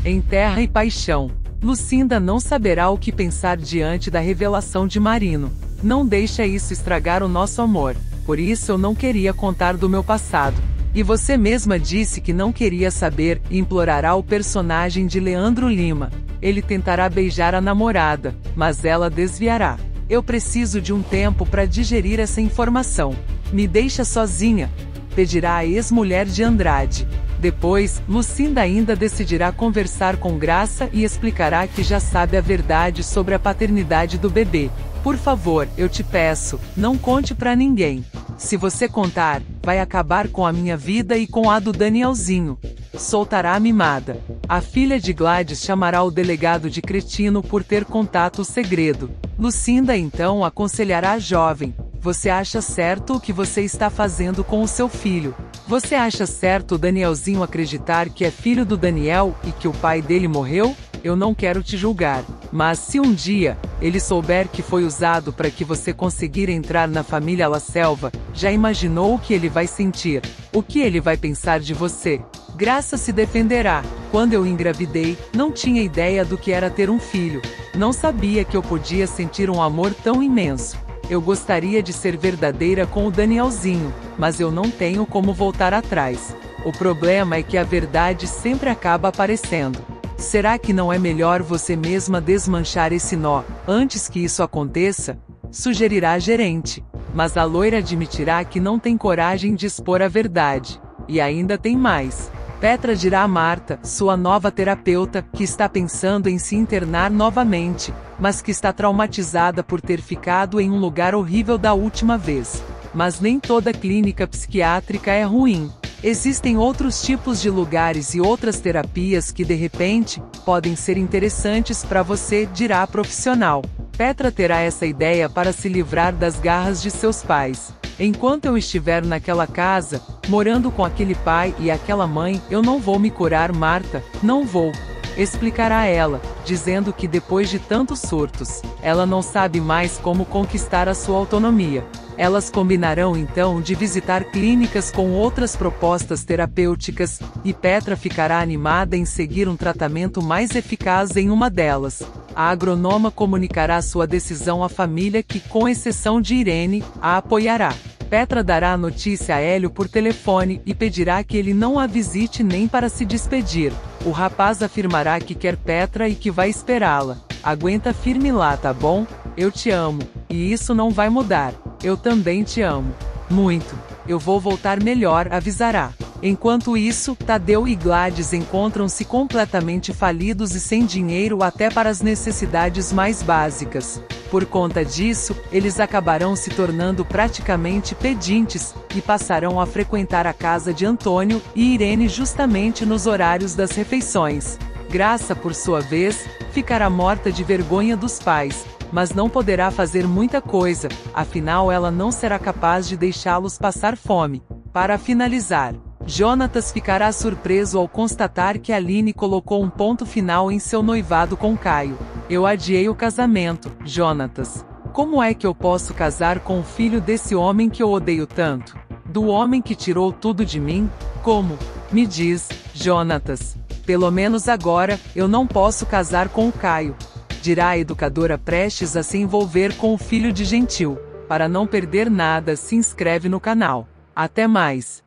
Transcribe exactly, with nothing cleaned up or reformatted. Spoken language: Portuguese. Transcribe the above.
Em Terra e Paixão. Lucinda não saberá o que pensar diante da revelação de Marino. Não deixa isso estragar o nosso amor. Por isso eu não queria contar do meu passado. E você mesma disse que não queria saber, e implorará o personagem de Leandro Lima. Ele tentará beijar a namorada, mas ela desviará. Eu preciso de um tempo para digerir essa informação. Me deixa sozinha, pedirá a ex-mulher de Andrade. Depois, Lucinda ainda decidirá conversar com Graça e explicará que já sabe a verdade sobre a paternidade do bebê. Por favor, eu te peço, não conte pra ninguém. Se você contar, vai acabar com a minha vida e com a do Danielzinho. Soltará a mimada. A filha de Gladys chamará o delegado de cretino por ter contato segredo. Lucinda então aconselhará a jovem. Você acha certo o que você está fazendo com o seu filho? Você acha certo o Danielzinho acreditar que é filho do Daniel e que o pai dele morreu? Eu não quero te julgar, mas se um dia ele souber que foi usado para que você conseguir entrar na família La Selva, já imaginou o que ele vai sentir? O que ele vai pensar de você? Graça se defenderá. Quando eu engravidei, não tinha ideia do que era ter um filho. Não sabia que eu podia sentir um amor tão imenso. Eu gostaria de ser verdadeira com o Danielzinho, mas eu não tenho como voltar atrás. O problema é que a verdade sempre acaba aparecendo. Será que não é melhor você mesma desmanchar esse nó, antes que isso aconteça? Sugerirá a gerente. Mas a loira admitirá que não tem coragem de expor a verdade. E ainda tem mais. Petra dirá a Marta, sua nova terapeuta, que está pensando em se internar novamente, mas que está traumatizada por ter ficado em um lugar horrível da última vez. Mas nem toda clínica psiquiátrica é ruim. Existem outros tipos de lugares e outras terapias que de repente podem ser interessantes para você, dirá a profissional. Petra terá essa ideia para se livrar das garras de seus pais. Enquanto eu estiver naquela casa, morando com aquele pai e aquela mãe, eu não vou me curar, Marta, não vou. Explicará ela, dizendo que depois de tantos surtos, ela não sabe mais como conquistar a sua autonomia. Elas combinarão então de visitar clínicas com outras propostas terapêuticas, e Petra ficará animada em seguir um tratamento mais eficaz em uma delas. A agronoma comunicará sua decisão à família que, com exceção de Irene, a apoiará. Petra dará a notícia a Hélio por telefone e pedirá que ele não a visite nem para se despedir. O rapaz afirmará que quer Petra e que vai esperá-la. Aguenta firme lá, tá bom? Eu te amo. E isso não vai mudar. Eu também te amo. Muito. Eu vou voltar melhor, avisará. Enquanto isso, Tadeu e Gladys encontram-se completamente falidos e sem dinheiro até para as necessidades mais básicas. Por conta disso, eles acabarão se tornando praticamente pedintes, e passarão a frequentar a casa de Antônio e Irene justamente nos horários das refeições. Graça, por sua vez, ficará morta de vergonha dos pais, mas não poderá fazer muita coisa, afinal ela não será capaz de deixá-los passar fome. Para finalizar, Jonatas ficará surpreso ao constatar que Aline colocou um ponto final em seu noivado com Caio. Eu adiei o casamento, Jonatas. Como é que eu posso casar com o filho desse homem que eu odeio tanto? Do homem que tirou tudo de mim? Como? Me diz, Jonatas. Pelo menos agora, eu não posso casar com o Caio, dirá a educadora prestes a se envolver com o filho de Gentil. Para não perder nada, se inscreve no canal. Até mais.